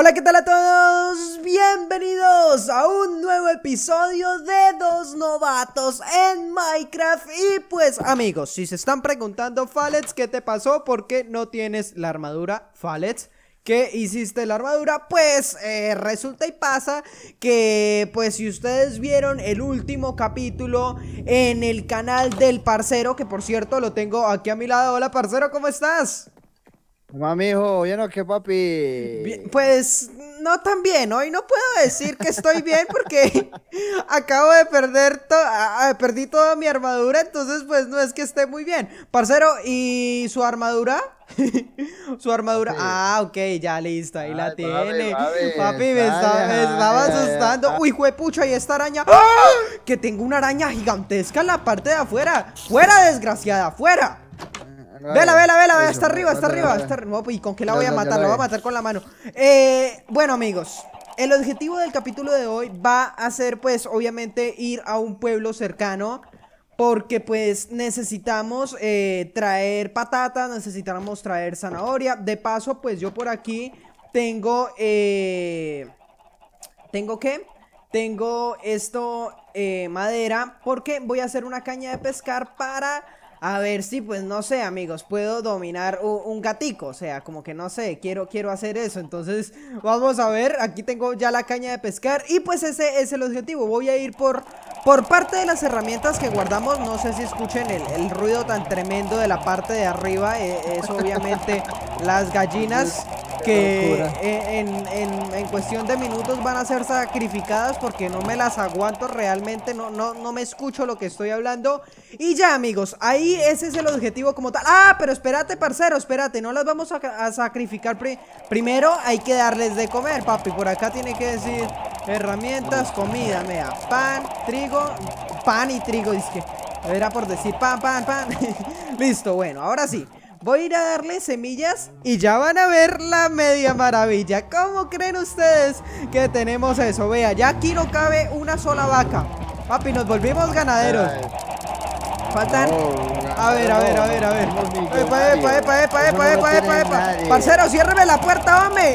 Hola, ¿qué tal a todos? Bienvenidos a un nuevo episodio de Dos Novatos en Minecraft. Y pues amigos, si se están preguntando, Fallets, ¿qué te pasó? ¿Por qué no tienes la armadura? Fallets, ¿qué hiciste la armadura? Pues resulta y pasa que pues si ustedes vieron el último capítulo en el canal del parcero, que por cierto lo tengo aquí a mi lado. Hola parcero, ¿cómo estás? Mamá, mijo, ¿bien o qué, papi? Pues no tan bien, hoy no puedo decir que estoy bien porque acabo de perder perdí toda mi armadura, entonces pues no es que esté muy bien. Parcero, ¿y su armadura? Su armadura, Papi. ok, ya listo, ahí la Ay, papi, tiene. papi, Papi, está me estaba asustando. Uy, juepucha, y esta araña. ¡Ah! Que tengo una araña gigantesca en la parte de afuera. ¡Fuera, desgraciada! ¡Fuera! Vela, vela, vela, Eso, está arriba, está arriba, mándala. no, ¿y con qué la Ya voy a la, ya matar? la La voy a ve. matar con la mano. Bueno amigos, el objetivo del capítulo de hoy va a ser pues obviamente ir a un pueblo cercano, porque pues necesitamos traer patatas, necesitamos traer zanahoria. De paso pues yo por aquí tengo, ¿tengo qué? Tengo esto, madera, porque voy a hacer una caña de pescar para... A ver si, pues no sé, amigos, puedo dominar un gatico. O sea, como que no sé, quiero hacer eso. Entonces, vamos a ver, aquí tengo ya la caña de pescar. Y pues ese es el objetivo. Voy a ir por parte de las herramientas que guardamos. No sé si escuchen el ruido tan tremendo de la parte de arriba. Es obviamente las gallinas que Locura. en cuestión de minutos van a ser sacrificadas porque no me las aguanto realmente, no me escucho lo que estoy hablando. Y ya amigos, ahí ese es el objetivo como tal. Ah, pero espérate parcero, espérate, no las vamos a sacrificar primero hay que darles de comer, papi. Por acá tiene que decir herramientas, comida, mea, pan, trigo, pan y trigo, dizque era por decir pan. Listo, bueno, ahora sí. Voy a ir a darle semillas y ya van a ver la media maravilla. ¿Cómo creen ustedes que tenemos eso? Vea, ya aquí no cabe una sola vaca. Papi, nos volvimos ganaderos. Ay, Faltan... no, A ver. somos Epa. millonarios. Eso no lo tiene nadie. Parcero, ciérreme la puerta, hombre.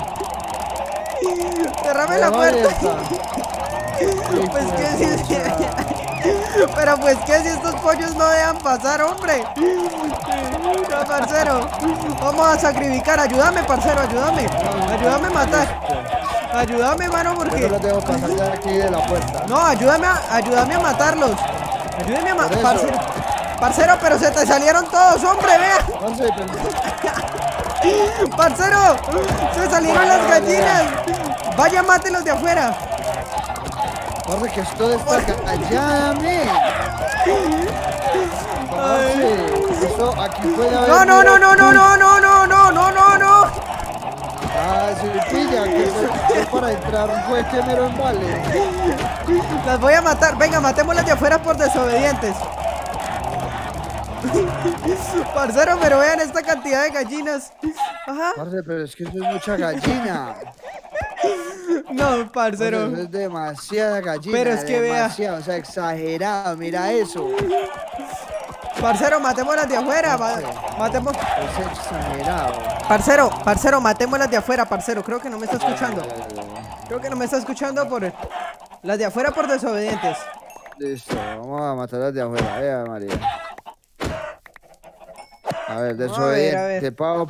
Cerrame la Pero ahí puerta. está. Pues Hijo que de si... pucha. Pero pues que si estos pollos no dejan pasar, hombre. No, parcero. Vamos a sacrificar. Ayúdame, parcero, ayúdame. Ayúdame a matar. Ayúdame, mano, Yo porque... no los dejo pasar de aquí de la puerta. No, ayúdame a matarlos. Ayúdame a Por matar. eso. Parcero. Parcero, pero se te salieron todos, hombre, vea. Parce, pero- Parcero, se salieron las gallinas. Vaya, mátelos de afuera. parce, que esto está callame. Parce, esto aquí puede haber. No. Ah, sí, pilla, que para entrar fue que mero en vale. Las voy a matar. Venga, matémoslas de afuera por desobedientes. Parcero, pero vean esta cantidad de gallinas. Ajá. Parce, pero es que eso es mucha gallina. No, parcero. Eso es demasiada gallina. Pero es que vea. demasiado, o sea, exagerado, mira eso. Parcero, matémoslas de afuera. Matemos. Es exagerado. Parcero, matémoslas de afuera, parcero. Creo que no me está escuchando. Creo que no me está escuchando por las de afuera por desobedientes. Listo, vamos a matarlas de afuera, vea María. A ver, Vamos a ver, a desobediente, ver. pao,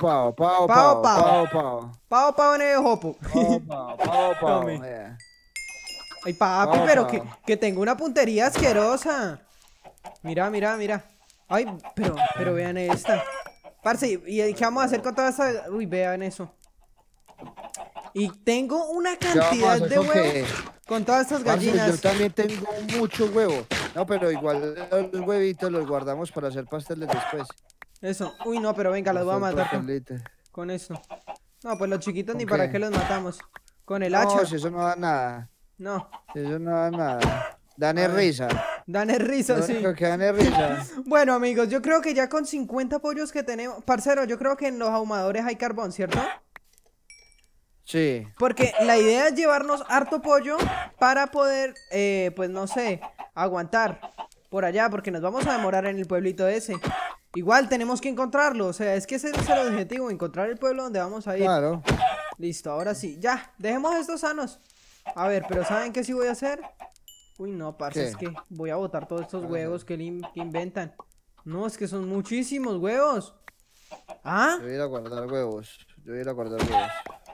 Pao en el jopo. Tome. vea. Ay, papi, Pao, pero pao. que tengo una puntería asquerosa. Mira. Ay, pero vean esta. Parce, ¿y qué vamos a hacer con toda esta? Uy, vean eso. Y tengo una ¿Qué vamos a cantidad hacer de con huevos qué? con todas estas Parce, yo gallinas. también tengo mucho huevo. No, pero igual los huevitos los guardamos para hacer pasteles después. Eso. Uy, no, pero venga, las voy a Hacer matar pastelitos. con esto. No, pues los chiquitos ni ¿Con para qué? qué los matamos. Con el No, hacha. si eso no da nada. No. Si eso no da nada. Dan A es ver. risa. Dan es risa, Lo sí. único que dan es risa. Bueno, amigos, yo creo que ya con 50 pollos que tenemos... Parcero, yo creo que en los ahumadores hay carbón, ¿cierto? Sí. Porque la idea es llevarnos harto pollo para poder, pues no sé, aguantar por allá, porque nos vamos a demorar en el pueblito ese. Igual tenemos que encontrarlo, o sea, es que ese es el objetivo, encontrar el pueblo donde vamos a ir. Claro. Listo, ahora sí. Ya, dejemos estos sanos. A ver, pero ¿saben qué sí voy a hacer? Uy, no, parce, ¿Qué? es que voy a botar todos estos Vas a huevos que inventan. No, es que son muchísimos huevos. ¿Ah? Yo voy a ir a guardar huevos. Yo voy a ir a guardar huevos.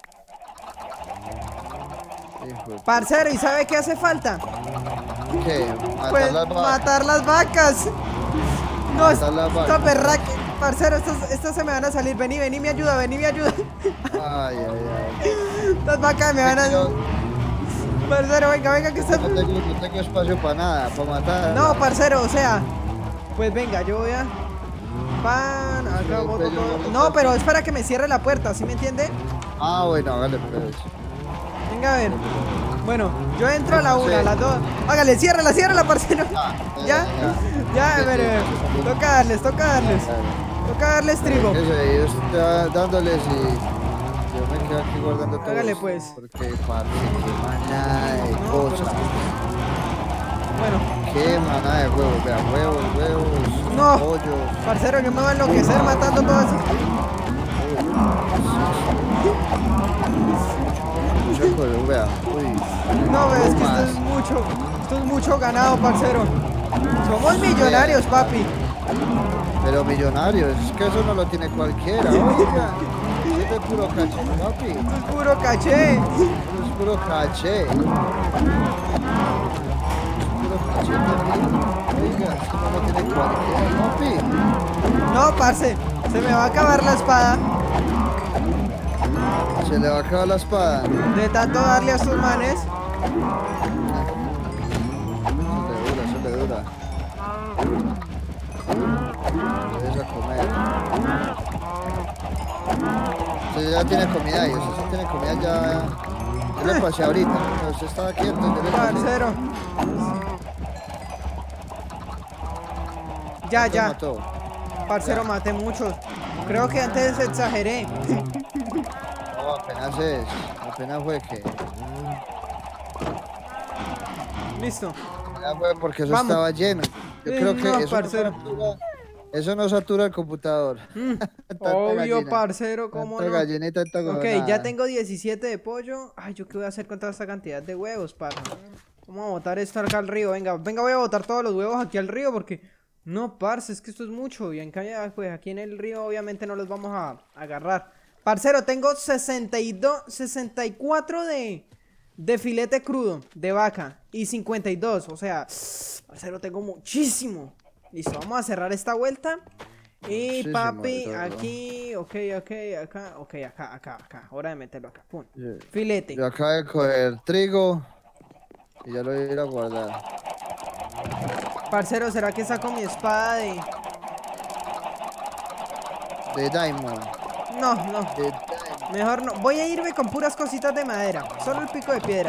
Hijo de Parcero, ¿y sabe qué hace falta? ¿qué? Pues Matar las vacas. matar las vacas. No, Matar las esta vacas. berraca. Parcero, estas se me van a salir. Vení, vení, me ayuda, vení, me ayuda. Ay, ay, ay. Estas vacas me van a... Yo Parcero, venga, venga, que está... no tengo espacio para nada, para matar. No, parcero, o sea... Pues venga, yo voy a... Pan, acá Sí, boto pero todo. no No, está pero así. es para que me cierre la puerta, ¿sí me entiende? Ah, bueno, hágale pues. Venga, a ver. Bueno, yo entro a la una, a Sí. las dos. Hágale, ciérrala, parcero. Ah, ¿Ya? Ya, Sí, a ver, sí. toca darles, toca darles. Toca darles trigo. Yo estoy dándoles y yo me quedo aquí guardando todo. Hágale, esto, pues. Porque, parce, qué manada de No, pero cosas. es que- Bueno, Qué manada de huevos, vea, huevos, No. pollos. parcero, yo me voy a enloquecer matando todo así. Mucho color, vea. Uy. No, es que esto más. es mucho. Esto es mucho ganado, parcero. Somos millonarios, papi. Pero millonarios, es que eso no lo tiene cualquiera, oiga. Eso es puro caché, papi. Esto es puro caché. Eso es puro caché. Es puro caché también. Oiga, eso no lo tiene cualquiera, papi. No, parce, se me va a acabar la espada Se le va a acabar la espada. de tanto darle a estos manes. Eso le dura. Debes a comer. Usted ya tiene comida y eso sí tiene comida ya. Yo le pasé ahorita. Pero usted estaba quieto, yo le pasé. Parcero. Ya, ¿Cuánto ya. mató? Parcero, maté muchos. Creo que antes exageré. No, apenas es. Apenas fue que. Listo. Apenas fue porque eso Vamos. estaba lleno. Yo creo que No, eso parcero. eso no satura el computador. Tanta Obvio, gallina. parcero, cómo Tanta no. gallina y tanta Ok, huevonada. ya tengo 17 de pollo. Ay, ¿yo qué voy a hacer con toda esta cantidad de huevos, parce? Vamos a botar esto acá al río. Venga, venga, voy a botar todos los huevos aquí al río porque... No, parce, es que esto es mucho. Y en cambio, pues aquí en el río obviamente no los vamos a agarrar. Parcero, tengo 64 de filete crudo de vaca. Y 52, o sea, parcero, tengo muchísimo. Listo, vamos a cerrar esta vuelta. Y Muchísimo papi, de todo. aquí, ok, acá. Hora de meterlo acá, pum. Sí. Filete. Yo acabo de coger trigo y ya lo voy a ir a guardar. Parcero, ¿será que saco mi espada de...? De Diamond. No, De Diamond. mejor no. Voy a irme con puras cositas de madera. Solo el pico de piedra.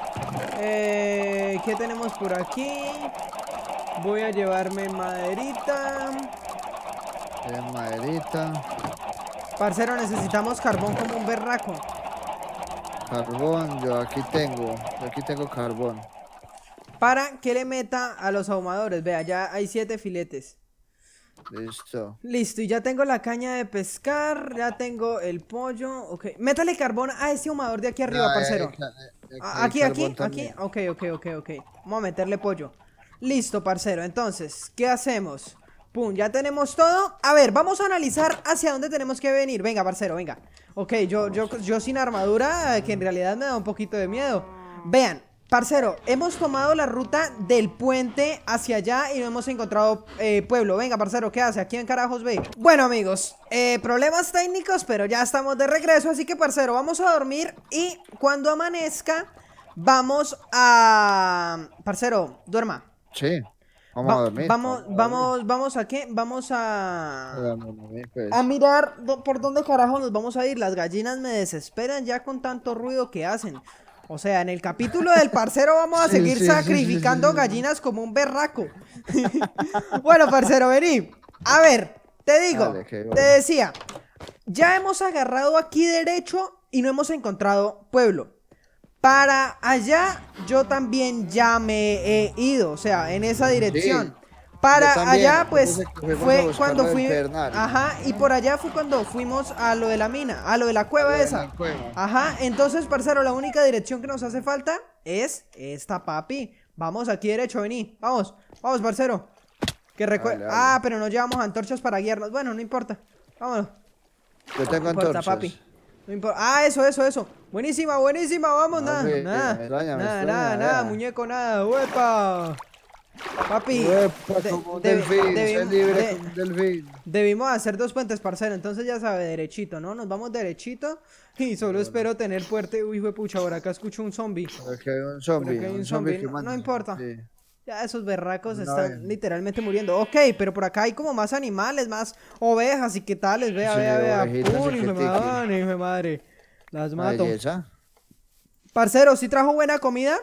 ¿Qué tenemos por aquí? Voy a llevarme maderita. De maderita. Parcero, necesitamos carbón como un berraco. Carbón, yo aquí tengo carbón. Para que le meta a los ahumadores. Vea, ya hay 7 filetes. Listo. Listo, y ya tengo la caña de pescar. Ya tengo el pollo. Ok. Métale carbón a ese ahumador de aquí arriba, Ah, parcero. hay Aquí, carbón aquí. también. Ok. Vamos a meterle pollo. Listo, parcero. Entonces, ¿qué hacemos? Pum, ya tenemos todo. A ver, vamos a analizar hacia dónde tenemos que venir. Venga, parcero, venga. Ok, yo sin armadura, que en realidad me da un poquito de miedo. Vean, parcero, hemos tomado la ruta del puente hacia allá y no hemos encontrado pueblo. Venga, parcero, ¿qué hace? ¿A quién carajos ve? Bueno, amigos, problemas técnicos, pero ya estamos de regreso. Así que, parcero, vamos a dormir y cuando amanezca, vamos a... Parcero, duerma. Sí. Vamos a dormir. Vamos a qué? Vamos a... Vamos a dormir, pues. A mirar por dónde carajo nos vamos a ir. Las gallinas me desesperan ya con tanto ruido que hacen. O sea, en el capítulo del parcero vamos a Sí, seguir sí, sacrificando sí. gallinas como un berraco. Bueno, parcero, vení. A ver, te digo, Dale, que te bueno. decía, ya hemos agarrado aquí derecho y no hemos encontrado pueblo. Para allá yo también ya me he ido, o sea, en esa dirección. Para también, allá, pues, entonces que fuimos a fue buscar cuando lo del fui... Pedernal. Ajá, y por allá fue cuando fuimos a lo de la mina, a lo de la A cueva lo de esa. la cueva. Ajá, entonces, parcero, la única dirección que nos hace falta es esta, papi. Vamos aquí derecho, vení. Vamos, vamos, parcero. Que Dale, Ah, dale. pero no llevamos antorchas para guiarnos. Bueno, no importa. Vámonos. Yo tengo No importa, antorchas. papi. No importa. Ah, eso. Buenísima, buenísima. Vamos, No, nada. me Nada. extraña, me Nada, extraña, nada, vea. muñeco, nada. ¡Uepa! Papi. Uepa, como un delfín, sé libre de- como un delfín. debimos hacer 2 puentes, parcero. Entonces ya sabe, derechito, ¿no? Nos vamos derechito. Y solo espero tener fuerte. Uy, hijo de pucha, por acá escucho un zombie. Por aquí hay un Por zombie, acá hay un un zombie zombie. No, no quemando. importa. Sí. Ya esos berracos Una están vez. literalmente muriendo. Ok, pero por acá hay como más animales, más ovejas y qué tales. Vea, Sí, vea. ovejitas Pum, y hijo de que tiqui. madre, hijo de madre. Las Una mato. belleza. Parcero, ¿sí trajo buena comida?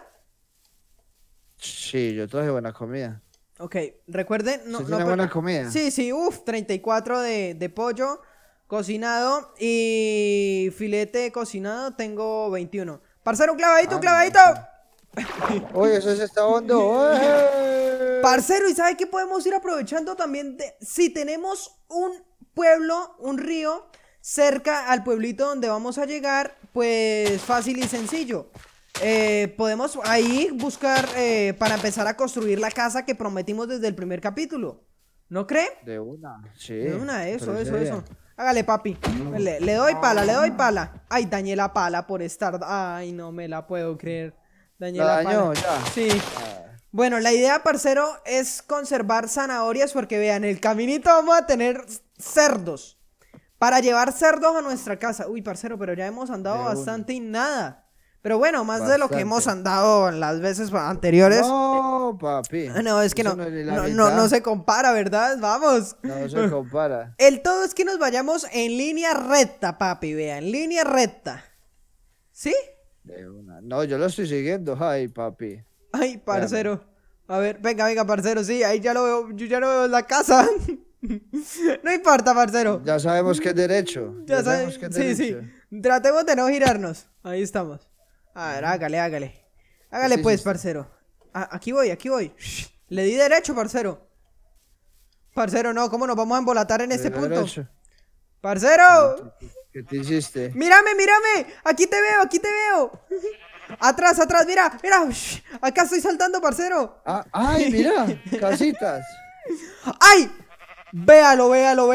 Sí, yo traje buena comida. Ok, recuerden, no, ¿Usted no, tiene buena comida? Sí, 34 de pollo cocinado y filete cocinado tengo 21. Parcero, un clavadito, un Ah, no, clavadito. Oye, eso se está hondo. ¡Eh! Parcero, ¿y sabe qué podemos ir aprovechando también? Si tenemos un pueblo, un río cerca al pueblito donde vamos a llegar, pues fácil y sencillo. Podemos ahí buscar para empezar a construir la casa que prometimos desde el primer capítulo. ¿No cree? De una, sí. De una, eso. parece bien. Hágale, papi. Le doy pala, le doy pala. Ay, dañé la pala por estar. Ay, no me la puedo creer. Dañé ¿La la dañó pala. ya? Sí. Ah, Bueno, la idea, parcero, es conservar zanahorias porque vean, el caminito vamos a tener cerdos. Para llevar cerdos a nuestra casa. Uy, parcero, pero ya hemos andado De una. bastante y nada. Pero bueno, más de lo que hemos Bastante. andado las veces anteriores. No, papi. No, es que Eso no, es ni la no mitad. se compara, ¿verdad? Vamos. No se compara. El todo es que nos vayamos en línea recta, papi, vean, en línea recta. ¿Sí? De una. No, yo lo estoy siguiendo. Ay, papi. Ay, parcero. A ver, venga, parcero, sí, ahí ya lo veo, yo ya lo veo en la casa. No importa, parcero. Ya sabemos que es derecho. Ya sabemos sabes, que es sí, derecho. sí. Tratemos de no girarnos. Ahí estamos. A ver, hágale. Hágale Sí, pues, sí. parcero. Aquí voy. Shh, le di derecho, parcero. Parcero, no, ¿cómo nos vamos a embolatar en este punto? Derecho. ¡Parcero! ¿Qué te hiciste? ¡Mírame! Aquí te veo. Atrás, mira. Shh, acá estoy saltando, parcero. Ah, ay, mira, casitas. ¡Ay! Véalo.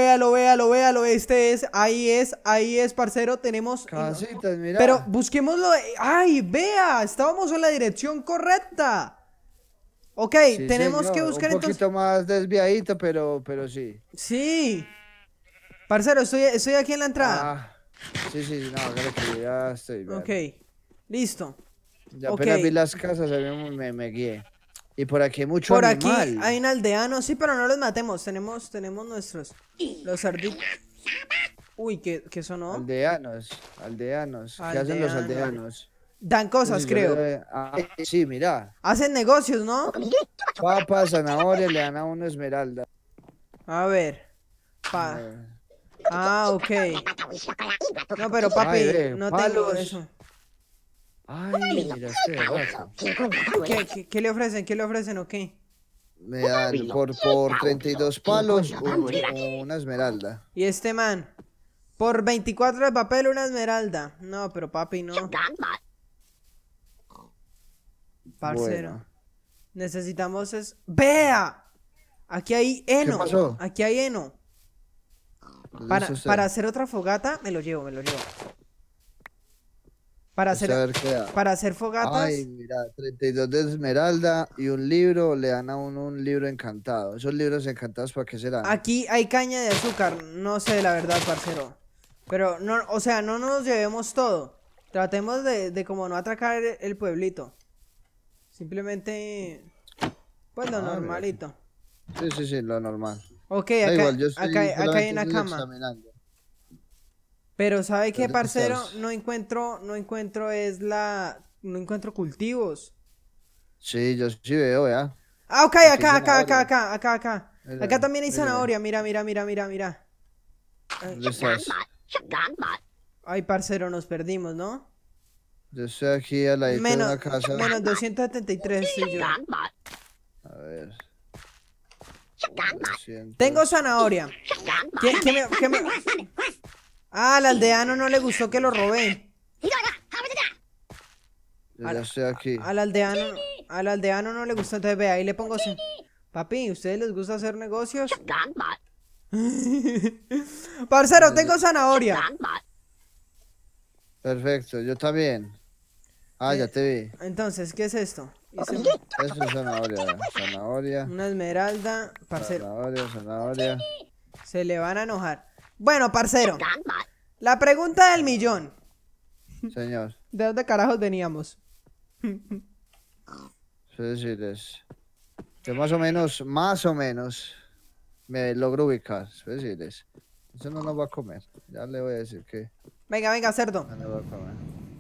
Ahí es, parcero. Tenemos. Casitas, mira. Pero busquémoslo. ¡Ay, vea! Estábamos en la dirección correcta. Ok, Sí, tenemos señor, que buscar un entonces. poquito más desviadito, pero sí. Sí. Parcero, estoy aquí en la entrada. Ah, sí, no, hágale que ya estoy. Ok, Vean. listo. Ya ok. apenas vi las casas, me guié. Y por aquí hay mucho Por animal. aquí hay un aldeano, sí, pero no los matemos. Tenemos nuestros. Los cerditos. Uy, ¿qué sonó? Aldeanos. ¿Qué hacen los Aldeano. aldeanos? Dan cosas, Sí, creo. sí, mira. Hacen negocios, ¿no? Papas, zanahorias, le dan a uno esmeralda. A ver. Ok. No, pero papi, Ay, ve, no tengo palos. eso. Ay, mira este rato. ¿Qué le ofrecen? ¿Qué le ofrecen o qué? Me dan por 32 palos una esmeralda. Y este man. Por 24 de papel, una esmeralda. No, pero papi, no. Parcero. Bueno. Necesitamos es. ¡Vea! Aquí hay heno. ¿Qué pasó? Aquí hay heno. Listo, Para hacer otra fogata, me lo llevo. Para Usted a hacer, ver qué da. para hacer fogatas. Ay, mira, 32 de esmeralda y un libro, le dan a uno un libro encantado. Esos libros encantados, ¿para qué serán? Aquí hay caña de azúcar. No sé la verdad, parcero. Pero no, o sea, no nos llevemos todo. Tratemos de como no atracar el pueblito. Simplemente. Pues lo mira. normalito. Sí, lo normal. Ok, Da acá, igual, yo estoy acá hay solamente una estoy cama. examinando. Pero ¿sabe qué, ¿Dónde parcero? estás? No encuentro cultivos. Sí, yo sí veo, ya. Ah, ok, Aquí hay acá. zanahoria. Mira, Acá también hay mira. zanahoria, mira. ¿Dónde estás? Ay, parcero, nos perdimos, ¿no? Yo estoy aquí al ladito de una casa. Menos 273, sí, yo. A ver. Tengo zanahoria. ¿Qué me? Ah, al aldeano no le gustó que lo robé. Yo ya estoy aquí. Al aldeano no le gustó, entonces ve, ahí le pongo... Papi, ¿ustedes les gusta hacer negocios? Parcero, tengo zanahoria. Perfecto, yo también. Ah, ya te vi. Entonces, ¿qué es esto? Eso es zanahoria. Zanahoria. Una esmeralda, parcero. Zanahoria. Se le van a enojar. Bueno, parcero, la pregunta del millón. Señor. ¿De dónde carajos veníamos? Es decirles. Yo más o menos, me logro ubicar. Es decirles. Eso no nos va a comer. Ya le voy a decir que Venga, cerdo. no nos va a comer.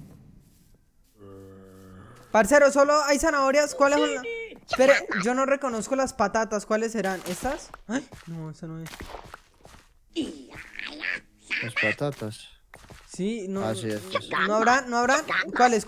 Parcero, solo hay zanahorias. ¿Cuáles son? Espere, yo no reconozco las patatas. ¿Cuáles serán? ¿Estas? Ay, no, esta no es. Las patatas. Sí, no. Ah, sí, estas. ¿No habrán? ¿Cuáles?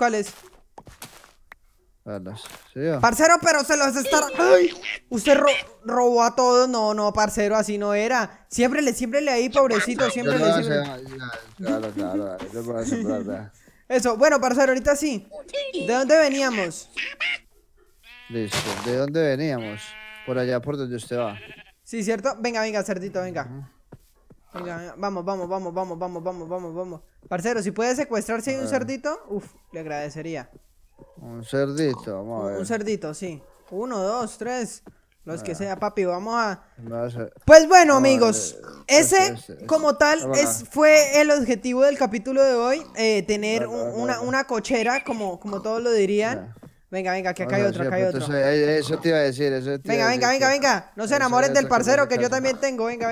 Verlas. Sí, yo. Parcero, pero se los está... ¡Ay! Usted robó a todos. No, parcero, así no era. Siempre le ahí, pobrecito, siempre Yo le... lo siempre- Claro. Yo voy a sembrar, vea. Eso, bueno, parcero, ahorita sí. ¿De dónde veníamos? Listo. ¿De dónde veníamos? Por allá por donde usted va. Sí, ¿cierto? Venga, cerdito, venga. Venga, vamos. Parcero, si puede secuestrarse ahí un cerdito, le agradecería. Un cerdito, vamos a ver. Un cerdito, sí. 1, 2, 3. Los que sea, papi, vamos a... Vamos a ver. Pues bueno, Vamos a amigos, ver. ese como tal Vamos a ver. fue el objetivo del capítulo de hoy, tener Vale. una cochera, como todos lo dirían. Venga, que acá hay Vamos a otro, ver, acá hay otro. Eso te iba a decir, eso te iba a decir que- Venga, no se eso enamoren era del otro que parcero me que yo casa. también tengo. Venga.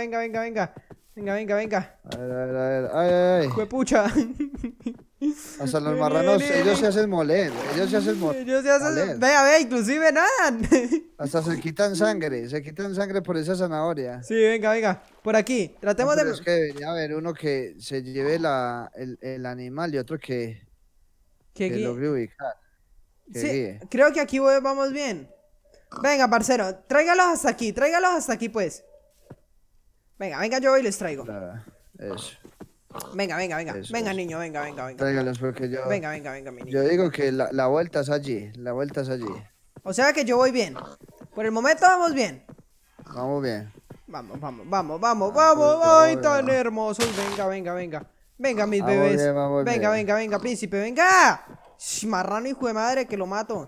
A ver. Ay. Juepucha. Hasta los marranos, ellos se hacen moler. Ellos se hacen... moler. Vea, inclusive nadan. Hasta se quitan sangre por esa zanahoria. Sí, venga. Por aquí, tratemos Pero de... es que debería haber uno que se lleve el animal y otro que que guíe. logre ubicar. Que Sí, guíe. creo que aquí vamos bien. Venga, parcero, tráigalos hasta aquí, pues. Venga, yo voy y les traigo. Nada, eso. Venga. Eso, Venga, eso. niño, venga. Tráigalos porque yo. Venga, mi niño. Yo digo que la vuelta es allí. La vuelta es allí. O sea que yo voy bien. Por el momento vamos bien. Vamos bien. Vamos. Ay, tan hermosos. Venga. Venga, mis Vamos bebés. bien, vamos bien. Venga, príncipe, venga. Marrano, hijo de madre, que lo mato.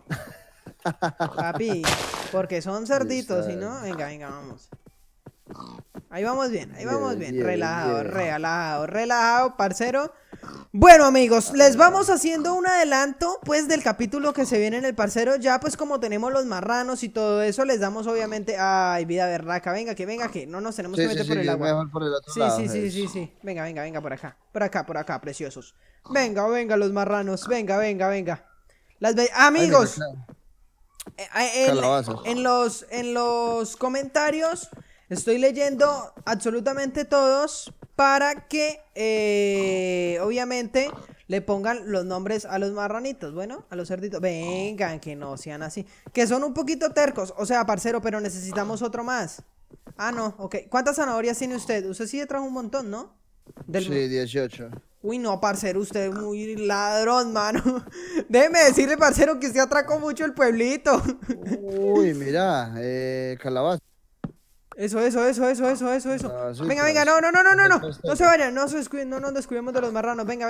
Papi, porque son cerditos, ¿sí no? Venga, vamos. Ahí vamos bien. Bien. Relajado, parcero. Bueno, amigos, les vamos haciendo un adelanto, pues, del capítulo que se viene en el parcero. Ya, pues, como tenemos los marranos y todo eso, les damos, obviamente... Ay, vida berraca, venga, que no nos tenemos que meter por el es agua. mejor por el otro lado. eso. Sí. Venga, por acá, preciosos. Venga, los marranos. Venga. Amigos, Calabazas. en los comentarios estoy leyendo absolutamente todos para que, obviamente, le pongan los nombres a los marranitos. Bueno, a los cerditos. Vengan, que no sean así. Que son un poquito tercos. O sea, parcero, pero necesitamos otro más. Ah, no, ok. ¿Cuántas zanahorias tiene usted? Usted sí trajo un montón, ¿no? Sí, 18. Uy, no, parcero, usted es muy ladrón, mano. Déjeme decirle, parcero, que usted atracó mucho el pueblito. Uy, mira, calabaza. Eso. Ah, sí, Venga, pues. no. No se vayan, no nos descuidemos de los marranos. Venga.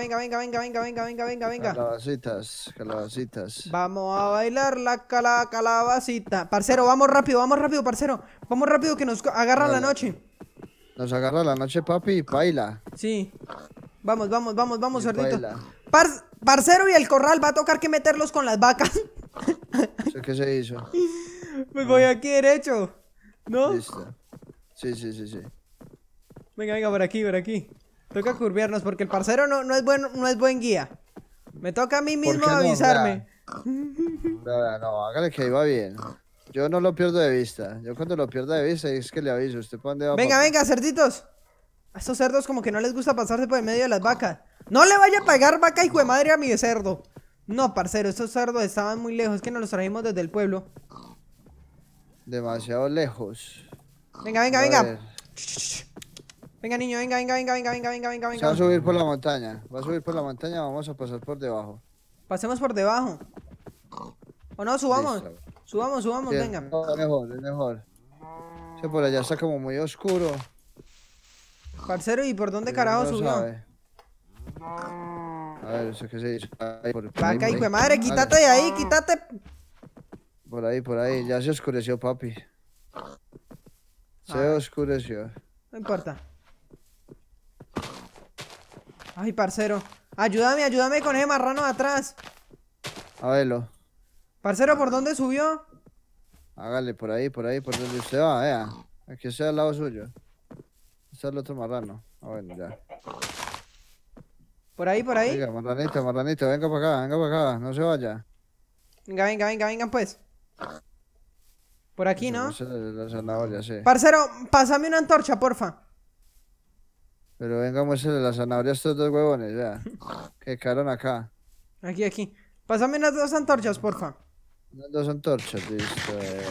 Calabacitas. Vamos a bailar la calabacita. Parcero, vamos rápido, parcero. Vamos rápido que nos agarra la Dale. noche. Nos agarra la noche, papi, y baila. Sí. Vamos, Y cerdito. baila. Parcero, y el corral va a tocar que meterlos con las vacas. ¿Eso qué se hizo? Pues voy aquí derecho. ¿No? Listo. Sí. Venga, por aquí. Toca curviarnos porque el parcero no es buen guía. Me toca a mí ¿Por mismo qué no? avisarme. Vea, no, hágale que ahí va bien. Yo no lo pierdo de vista. Yo cuando lo pierda de vista es que le aviso. ¿Usted para dónde va? Venga, papi? cerditos. A estos cerdos como que no les gusta pasarse por el medio de las vacas. No le vaya a pegar vaca, hijo de madre, a mi cerdo. No, parcero, estos cerdos estaban muy lejos. Es que nos los trajimos desde el pueblo. Demasiado lejos. Venga, venga, A venga. ver. Venga, niño, venga, venga, venga, venga, venga, venga, venga, Se va a venga. subir por la montaña. Va a subir por la montaña, vamos a pasar por debajo. Pasemos por debajo. O no, subamos. Listo. Subamos, subamos, Sí, venga. no, es mejor, es mejor. Que por allá está como muy oscuro. Parcero, ¿y por dónde y carajo uno no subió? sabe. A ver, ¿eso qué se dice? Ahí, por ahí, Vaca, hijo de por ahí. madre, quítate de ahí, quítate. Por ahí. Ya se oscureció, papi. Se oscureció. No importa. Ay, parcero. Ayúdame, ayúdame con ese marrano de atrás. A verlo. Parcero, ¿por dónde subió? Hágale por donde usted va, vea. Aquí estoy al lado suyo. Está el otro marrano. Ah, bueno, ya. Por ahí, por ahí. Venga, marranito, venga para acá, no se vaya. Venga, venga, venga, venga, pues. Por aquí, ¿no? Esa es la zanahoria, sí. Parcero, pásame una antorcha, porfa. Pero venga, muéstrale la zanahoria a estos dos huevones, vea. Que quedaron acá. Aquí, aquí. Pásame unas 2 antorchas, porfa. Unas 2 antorchas, listo.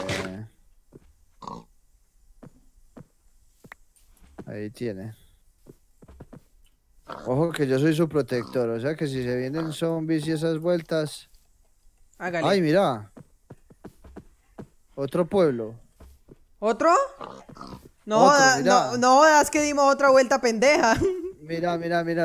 Ahí tiene. Ojo que yo soy su protector, o sea que si se vienen zombies y esas vueltas. Hágale. Ay, mira. Otro pueblo. ¿Otro? No Otro, jodas, mira. no jodas que dimos otra vuelta pendeja. Mira.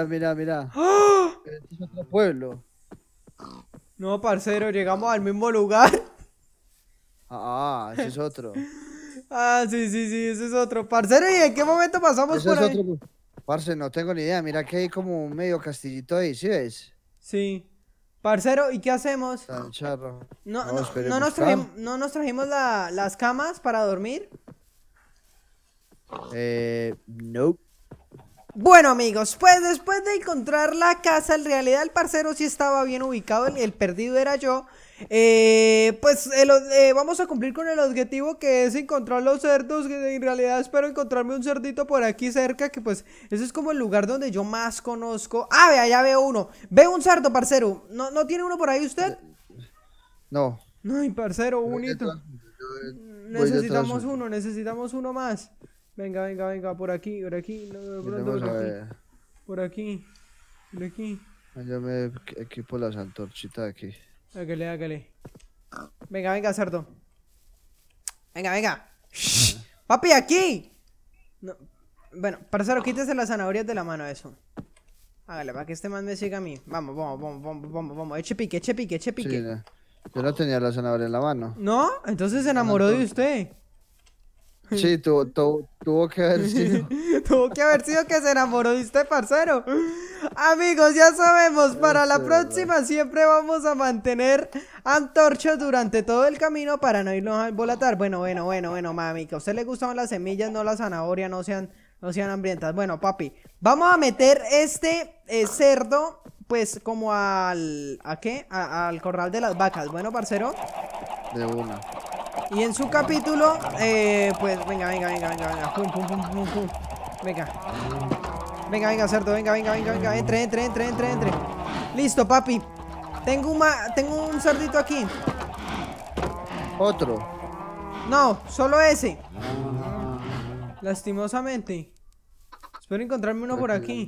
Este es otro pueblo. No, parcero, llegamos al mismo lugar. Ese es otro. Ah, sí, ese es otro. Parcero, ¿y en qué momento pasamos Ese por es ahí? otro. Parce, no tengo ni idea. Mira que hay como un medio castillito ahí, ¿sí ves? Sí. Parcero, ¿y qué hacemos? Tan charro. No, No, no, espere buscar. no nos trajimos las camas para dormir. Nope. Bueno, amigos, pues después de encontrar la casa, en realidad el parcero sí estaba bien ubicado, el perdido era yo. Vamos a cumplir con el objetivo que es encontrar los cerdos, que en realidad espero encontrarme un cerdito por aquí cerca, que pues ese es como el lugar donde yo más conozco. Ah, vea, ya veo uno. Veo un cerdo, parcero. ¿No tiene uno por ahí usted? No. Ay, parcero, Voy bonito. detrás, voy Necesitamos detrás. necesitamos uno más. Venga, venga, venga, por aquí, no, de pronto Vamos a por aquí, ver. por aquí, por aquí. Yo me equipo las antorchitas aquí. Hágale, hágale. Venga, venga, cerdo. Venga, venga. Shh. Papi, aquí. No. Bueno, parcero, quítese las zanahorias de la mano, eso. Hágale, para que este man me siga a mí. Vamos, vamos. Eche pique, eche pique, eche pique. Sí, no. Yo no tenía la zanahoria en la mano. ¿No? Entonces se enamoró de usted. Sí, tuvo que haber sido. Tuvo que haber sido que se enamoró de usted, parcero. Amigos, ya sabemos, para la próxima siempre vamos a mantener antorchas durante todo el camino para no irnos a embolatar. Bueno, mami, que a usted le gustan las semillas, no la zanahoria, no sean hambrientas. Bueno, papi, vamos a meter este cerdo, pues, como ¿a qué? Al corral de las vacas. Bueno, parcero. De una. Y en su capítulo, pues, venga. Pum. Venga, cerdo, venga. Entre. Listo, papi. Tengo un cerdito aquí. Otro. No, solo ese. Lastimosamente. Espero encontrarme uno por aquí.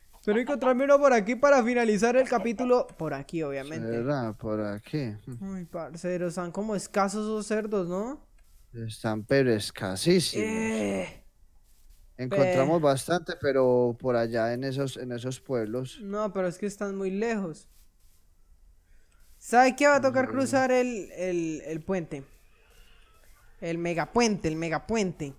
Para finalizar el capítulo. Por aquí, obviamente. ¿Será por aquí? Ay, parceros, están como escasos esos cerdos, ¿no? Están pero escasísimos. Encontramos bastante, pero por allá en esos pueblos. No, pero es que están muy lejos. ¿Sabe qué? Va a tocar cruzar el puente. El megapuente.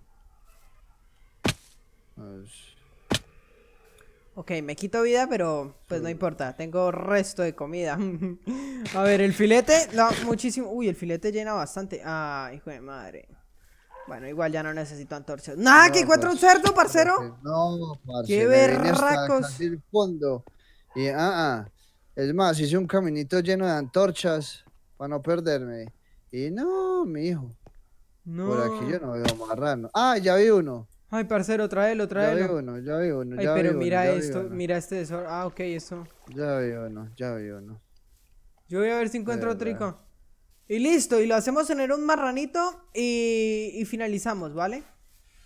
Pues, Ok, me quito vida, pero pues no importa. Tengo resto de comida. A ver, el filete, muchísimo. Uy, el filete llena bastante. Ah, hijo de madre. Bueno, igual ya no necesito antorchas. ¡Nada! no, ¡Que encuentro un parce, cerdo, parcero! No, parce, ¡Qué me vine hasta berracos! casi el fondo. Y es más, hice un caminito lleno de antorchas para no perderme. Y no, mijo. No. Por aquí yo no veo marrano. Ah, ya vi uno. Ay, parcero, tráelo. Ya vi uno. Ay, ya pero vi mira uno, ya vi esto, uno. mira este desorden. Ah, ok, eso. Ya vi uno. Yo voy a ver si encuentro Verdad. trico. Y listo, y lo hacemos tener un marranito y finalizamos, ¿vale?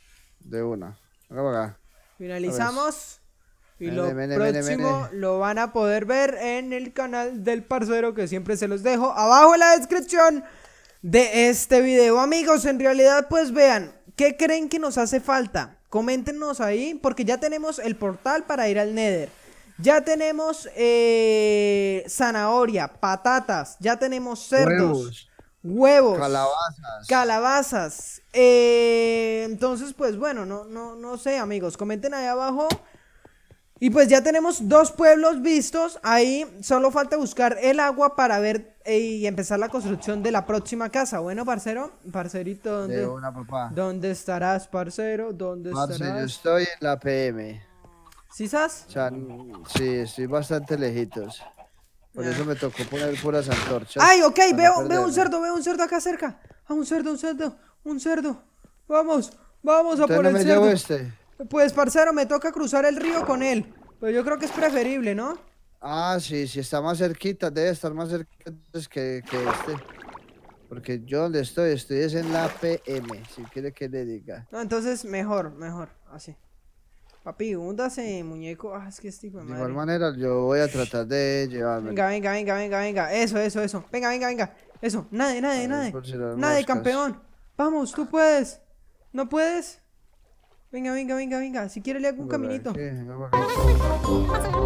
De una. Venga para acá. Finalizamos. Y Mene, lo mene, próximo mene. lo van a poder ver en el canal del parcero, que siempre se los dejo abajo en la descripción de este video. Amigos, en realidad pues vean, ¿qué creen que nos hace falta? Coméntenos ahí, porque ya tenemos el portal para ir al Nether. Ya tenemos zanahoria, patatas, ya tenemos cerdos, huevos, calabazas. Entonces pues bueno, no sé, amigos, comenten ahí abajo. Y pues ya tenemos 2 pueblos vistos. Ahí solo falta buscar el agua para ver y empezar la construcción de la próxima casa. Bueno, parcero, parcerito, De una, papá. ¿dónde estarás, parcero? ¿Dónde Parce, estarás? yo estoy en la PM. ¿Sí sabes? O sea, sí, estoy bastante lejitos. Por eso me tocó poner puras antorchas. Ay, ok, para no veo perderme. un cerdo acá cerca. Ah, un cerdo. Vamos a Entonces por no el me llevo cerdo. Pues, parcero, me toca cruzar el río con él. Pero yo creo que es preferible, ¿no? Ah, sí, sí está más cerquita, debe estar más cerquita que este. Porque yo donde estoy es en la PM, si quiere que le diga. No, entonces mejor, así. Papi, húndase, muñeco. Ah, es que este hijo de De igual madre. manera, yo voy a tratar de llevarme. Venga. Eso. Venga. Eso, nade. Por si las Nade, moscas. campeón. Vamos, tú puedes. ¿No puedes? Venga. Si quiere le hago un Venga, caminito. aquí, venga para acá.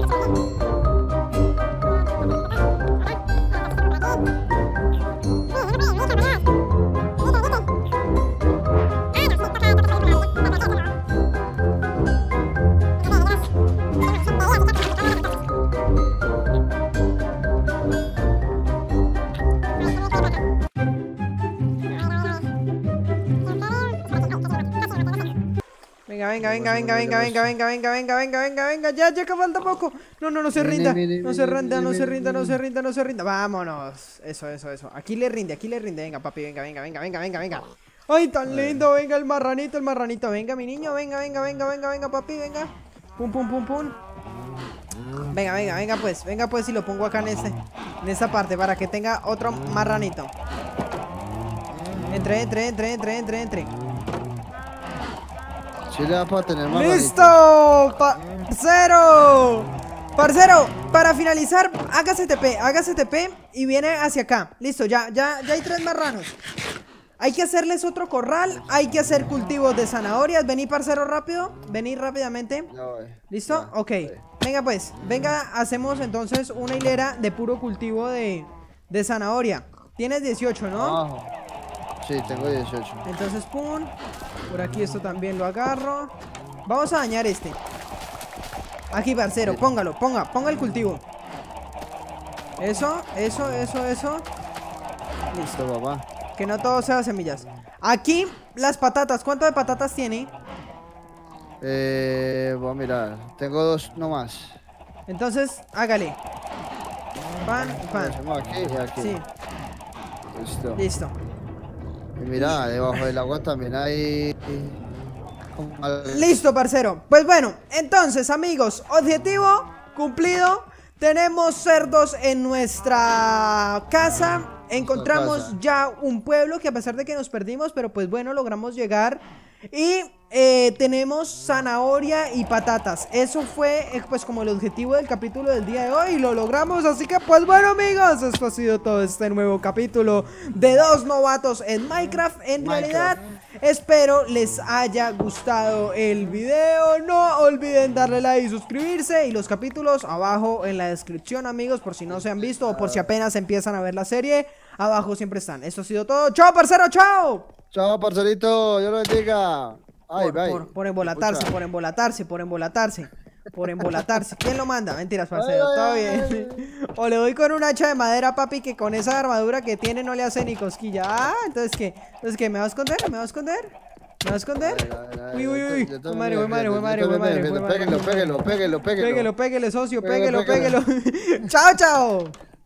Venga. Ya que falta poco. No se rinda. No se rinda. Vámonos. Eso. Aquí le rinde. Venga, papi, venga. Ay, tan lindo. Venga, el marranito. Venga, mi niño. Venga, papi, venga. Pum. Venga, pues, y lo pongo acá en esta parte para que tenga otro marranito. Entre. Sí le da para tener más ¡Listo! ¡Parcero! Para finalizar, hágase TP y viene hacia acá. Listo, ya hay 3 marranos. Hay que hacerles otro corral, hay que hacer cultivos de zanahorias. Vení, parcero, rápido. Vení rápidamente. ¿Listo? Ok. Venga, pues. Hacemos entonces una hilera de puro cultivo de zanahoria. Tienes 18, ¿no? Abajo. Sí, tengo 18. Entonces, pum. Por aquí esto también lo agarro. Vamos a dañar este. Aquí, parcero, ponga el cultivo. Eso. Listo. Papá. Que no todo sea semillas. Aquí, las patatas. ¿Cuánto de patatas tiene? Voy a mirar. Tengo 2 nomás. Entonces, hágale. Pan. Hacemos aquí y aquí. Sí, listo. Y mira, debajo del agua también hay... Listo, parcero. Pues bueno, entonces, amigos, objetivo cumplido. Tenemos cerdos en nuestra casa. Encontramos ya un pueblo que, a pesar de que nos perdimos, pero pues bueno, logramos llegar. Y tenemos zanahoria y patatas. Eso fue pues como el objetivo del capítulo del día de hoy, y lo logramos. Así que pues bueno, amigos, esto ha sido todo este nuevo capítulo de 2 novatos en Minecraft. En realidad, espero les haya gustado el video. No olviden darle like y suscribirse. Y los capítulos abajo en la descripción, amigos, por si no se han visto o por si apenas empiezan a ver la serie. Abajo siempre están. Esto ha sido todo. ¡Chao, parcero! ¡Chao! Chao, parcerito, Dios lo bendiga. Ay, por embolatarse. ¿Quién lo manda? Mentiras, parcero, todo bien. O le doy con un hacha de madera, papi, que con esa armadura que tiene no le hace ni cosquilla. Ah, entonces ¿qué? ¿Me va a esconder? Uy. Fue madre. Péguelo, Péguelo, socio, péguelo. Chao.